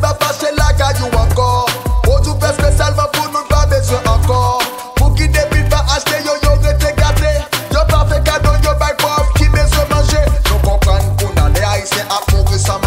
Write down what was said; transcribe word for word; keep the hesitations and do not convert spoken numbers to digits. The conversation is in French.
va passer la caillou encore. Pour tout faire spécialement pour nous pas besoin encore. Pour qui depuis pas acheter yo yo rete gâté. Yo pas fait cadeau yo by pauvre qui besoin manger. Nous comprenons qu'on a les haïtiens à courir sans